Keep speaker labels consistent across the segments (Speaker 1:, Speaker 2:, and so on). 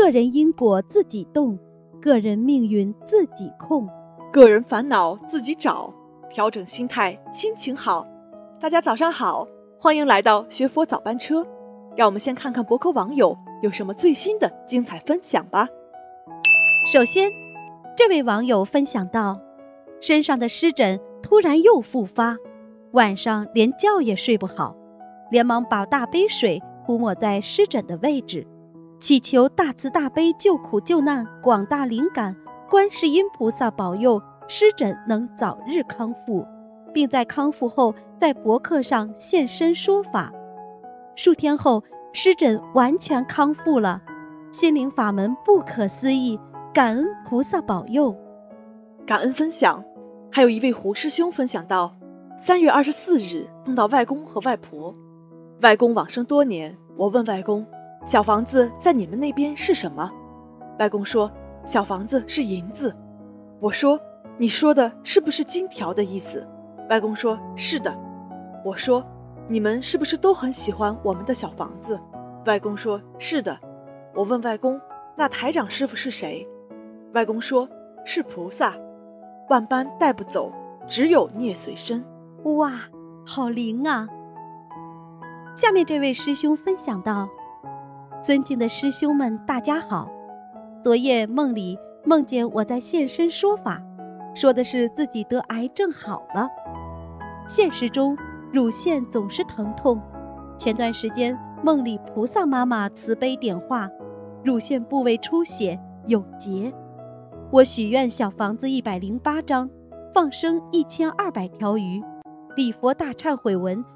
Speaker 1: 个人因果自己动，个人命运自己控，
Speaker 2: 个人烦恼自己找，调整心态，心情好。大家早上好，欢迎来到学佛早班车。让我们先看看博客网友有什么最新的精彩分享吧。
Speaker 1: 首先，这位网友分享到，身上的湿疹突然又复发，晚上连觉也睡不好，连忙把大杯水涂抹在湿疹的位置，祈求大慈大悲救苦救难广大灵感观世音菩萨保佑湿疹能早日康复，并在康复后在博客上现身说法。数天后，湿疹完全康复了，心灵法门不可思议，感恩菩萨保佑。
Speaker 2: 感恩分享。还有一位胡师兄分享到，3月24日碰到外公和外婆，外公往生多年，我问外公，小房子在你们那边是什么？外公说，小房子是银子。我说，你说的是不是金条的意思？外公说，是的。我说，你们是不是都很喜欢我们的小房子？外公说，是的。我问外公，那台长师傅是谁？外公说，是菩萨，万般带不走，只有孽随身。
Speaker 1: 哇，好灵啊！下面这位师兄分享到，尊敬的师兄们大家好，昨夜梦里梦见我在现身说法，说的是自己得癌症好了。现实中乳腺总是疼痛，前段时间梦里菩萨妈妈慈悲点化，乳腺部位出血有结，我许愿小房子108张，放生1200条鱼，礼佛大忏悔文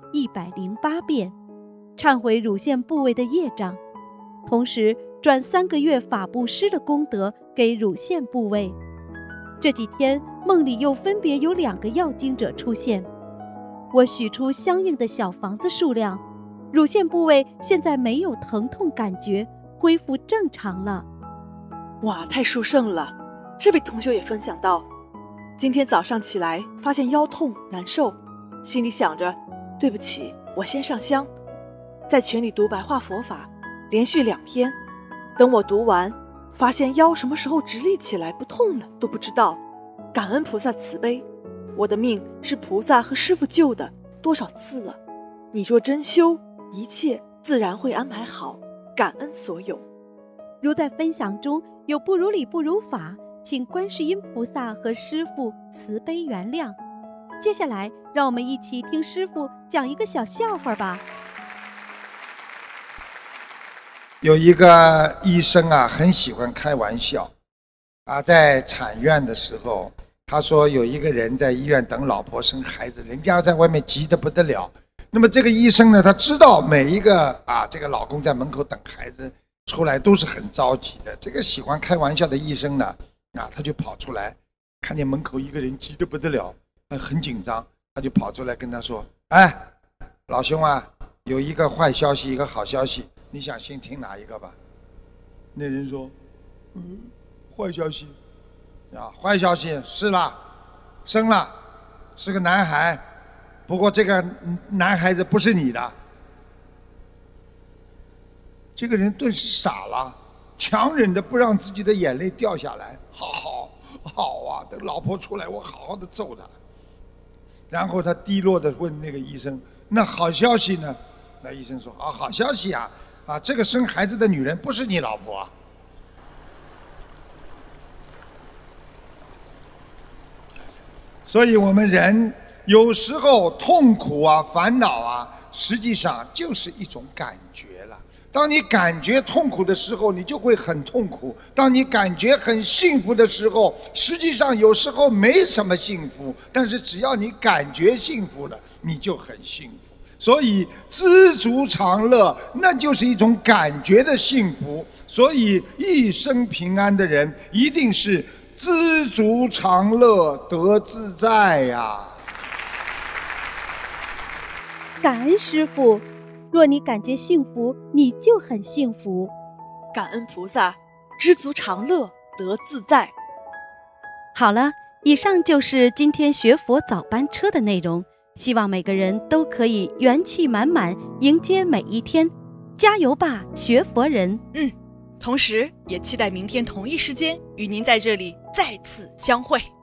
Speaker 1: 108遍，忏悔乳腺部位的业障，同时转3个月法布施的功德给乳腺部位。这几天梦里又分别有2个要经者出现，我许出相应的小房子数量，乳腺部位现在没有疼痛感觉，恢复正常了。
Speaker 2: 哇，太殊胜了！这位同学也分享到，今天早上起来发现腰痛难受，心里想着对不起，我先上香，在群里读白话佛法，连续2篇，等我读完发现腰什么时候直立起来不痛了都不知道。感恩菩萨慈悲，我的命是菩萨和师父救的，多少次了，你若真修，一切自然会安排好，感恩所有。
Speaker 1: 如在分享中有不如理不如法，请观世音菩萨和师父慈悲原谅。接下来让我们一起听师父讲一个小笑话吧。
Speaker 3: 有一个医生啊，很喜欢开玩笑啊，在产院的时候，他说有一个人在医院等老婆生孩子，人家在外面急得不得了。那么这个医生呢，他知道每一个这个老公在门口等孩子出来都是很着急的。这个喜欢开玩笑的医生呢，他就跑出来，看见门口一个人急得不得了，很紧张，他就跑出来跟他说：“哎，老兄啊，有一个坏消息，一个好消息，你想先听哪一个吧？”那人说：“坏消息。坏消息是啦，生了，是个男孩，不过这个男孩子不是你的。”这个人顿时傻了，强忍着不让自己的眼泪掉下来。好啊，等老婆出来，我好好的揍他。然后他低落的问那个医生：“那好消息呢？”那医生说：“好消息啊，这个生孩子的女人不是你老婆啊。”所以我们人有时候痛苦啊、烦恼啊，实际上就是一种感觉了。当你感觉痛苦的时候，你就会很痛苦；当你感觉很幸福的时候，实际上有时候没什么幸福，但是只要你感觉幸福了，你就很幸福。所以知足常乐，那就是一种感觉的幸福。所以一生平安的人，一定是知足常乐得自在呀。
Speaker 1: 感恩师父，若你感觉幸福，你就很幸福。
Speaker 2: 感恩菩萨，知足常乐得自在。
Speaker 1: 好了，以上就是今天学佛早班车的内容，希望每个人都可以元气满满迎接每一天，加油吧，学佛人！
Speaker 4: 同时也期待明天同一时间与您在这里再次相会。